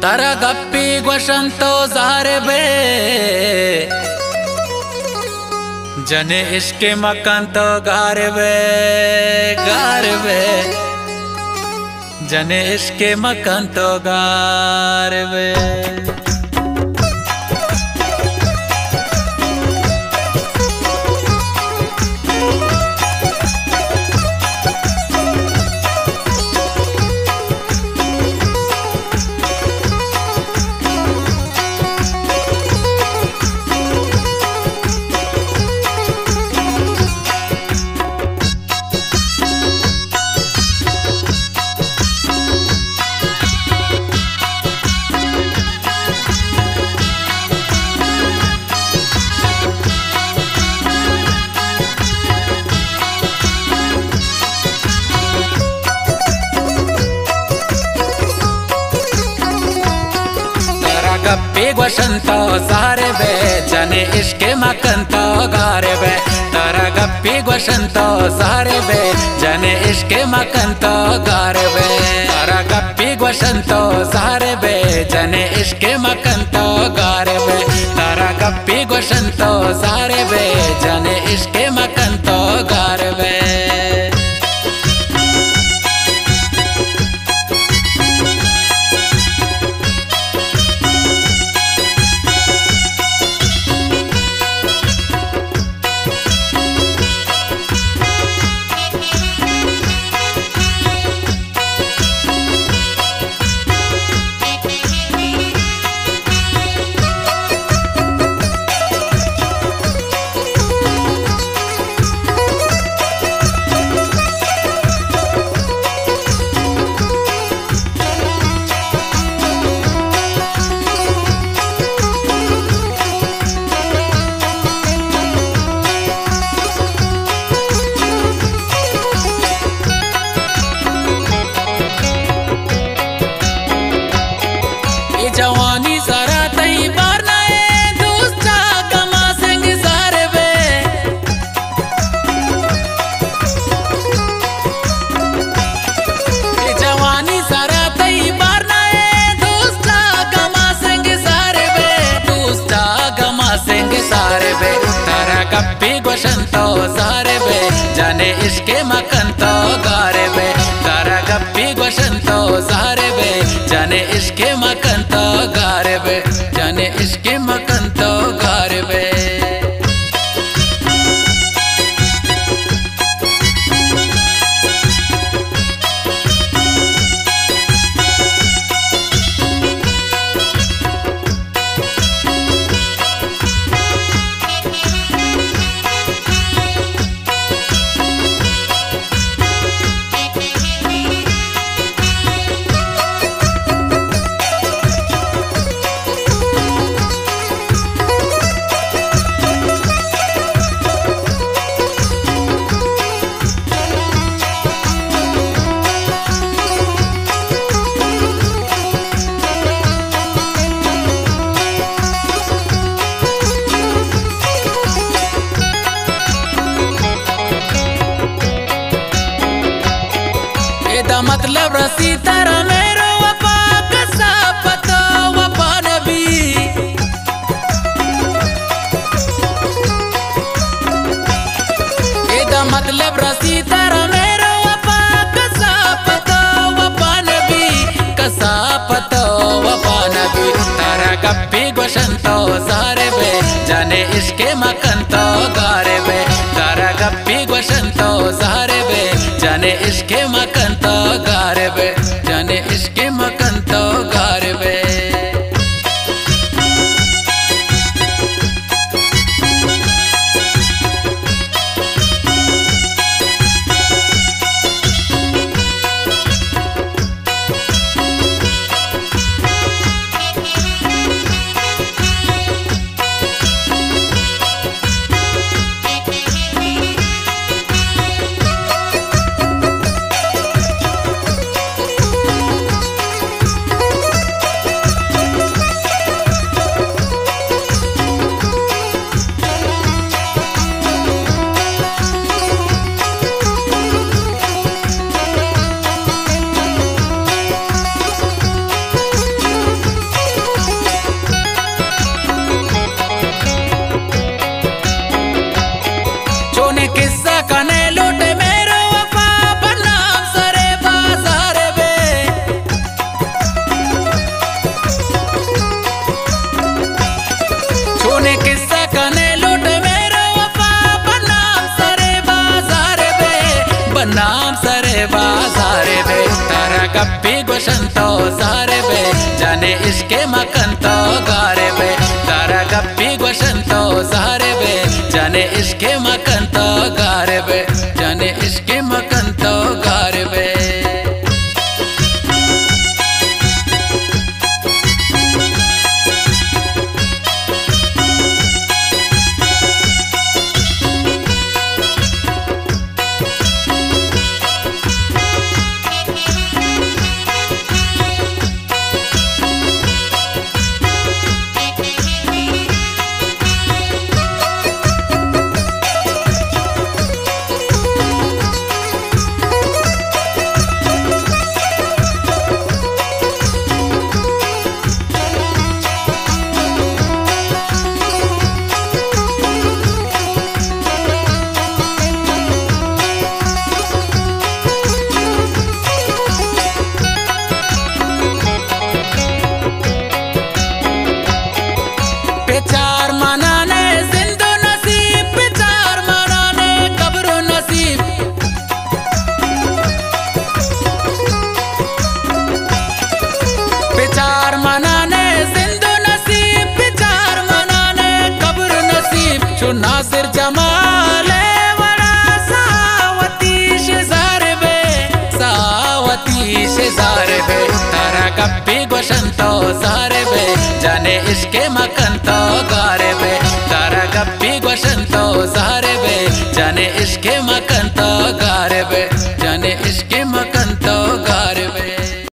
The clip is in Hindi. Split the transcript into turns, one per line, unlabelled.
तारा गप्पी ग्वशंतो ज़ारे बे जने इश्के मकंतो गारे बे जने इश्के मकंतो गारे बे। गप्पी ग्वशंतो ज़ारे बे जने इश्के मकंतो गारे बे। तारा गप्पी ग्वशंतो ज़ारे बे जने इश्के मकंतो गारे बे। तारा गप्पी ग्वशंतो ज़ारे बे जने इश्के मकंतो गारे बे। तारा गप्पी ग्वशंतो ज़ारे बे जने इश्के मकंतो गारे बे। जवानी जरा तई बार नए दूसरा कमा सिंह ज़ारे बे। जवानी जरा तई बार नए दूसरा कमा सिंह ज़ारे बे। दूसरा कमा सिंह ज़ारे बे। तारा गप्पी ग्वशंतो ज़ारे बे जने इश्के मकंतो गारे बे। तारा गप्पी ग्वशंतो ज़ारे बे जने इश्के मकंतो गारे बे जने इश्के मकंतो गारे बे। एदा मतलब रसी तारा मेरो वफा कसा पतो वफा नबी। एदा मतलब रसी तारा मेरो वफा कसा पतो वफा नबी। कसा पतो वफा नबी। तारा गप्पी ग्वशंतो ज़ारे बे जने इश्के मकंतो गारे बे। तारा गप्पी ग्वशंतो ज़ारे बे जने इश्के मकंतो गारे बे जने इश्के मकंतो गारे बे। रे बाजारे बे तारा गप्पी गोशंतो सारे बे जाने इसके मकंतो गारे बे तारा गप्पी गोशंतो सारे बे जाने इसके मकंतो गारे बे जाने इसके मकंतो गारे बे। चार मनाने जिंदो नसीब चार मनाने कब्रो नसीब चार मनाने जिंदो नसीब चार मनाने कब्रो नसीब शो नासिर जमाले वड़ा सावती शेजारे बे तारा गप्पी गोशंतो सारे बे जाने इसके मकंतो गारे बे तारा गप्पी गोशंतो सारे बे जाने इसके मक